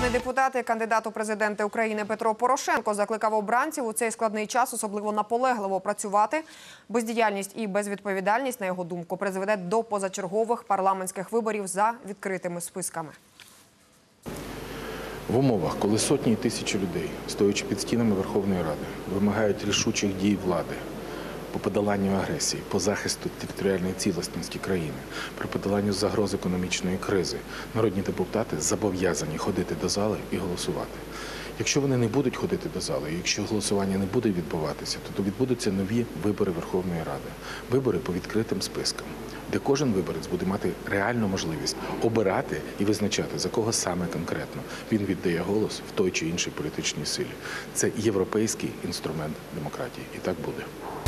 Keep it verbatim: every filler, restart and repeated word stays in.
Народний депутат і кандидат у президенти України Петро Порошенко закликав обранців у цей складний час особливо наполегливо працювати. Бездіяльність і безвідповідальність, на його думку, призведе до позачергових парламентських виборів за відкритими списками. В умовах, коли сотні і тисячі людей, стоячи під стінами Верховної Ради, вимагають рішучих дій влади по подоланню агресії, по захисту територіальної цілісності країни, при подоланню загроз економічної кризи, народні депутати зобов'язані ходити до зали і голосувати. Якщо вони не будуть ходити до зали, якщо голосування не буде відбуватися, то відбудуться нові вибори Верховної Ради. Вибори по відкритим спискам, де кожен виборець буде мати реальну можливість обирати і визначати, за кого саме конкретно він віддає голос в той чи іншій політичній силі. Це європейський інструмент демократії. І так буде.